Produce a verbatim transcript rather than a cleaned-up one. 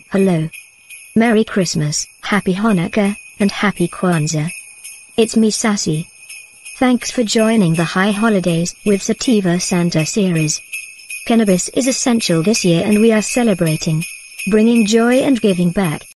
Hello. Merry Christmas, Happy Hannukah, and Happy Kwanzaa. It's me Sassy. Thanks for joining the High Holidays with Sativa Santa series. Cannabis is essential this year and we are celebrating, bringing joy and giving back.